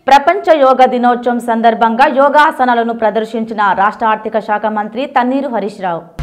ప్రపంచ యోగా దినోత్సవం సందర్భంగా యోగాసనాలను ప్రదర్శించిన రాష్ట్ర ఆర్థిక శాఖ మంత్రి తన్నీరు హరీష్ రావు.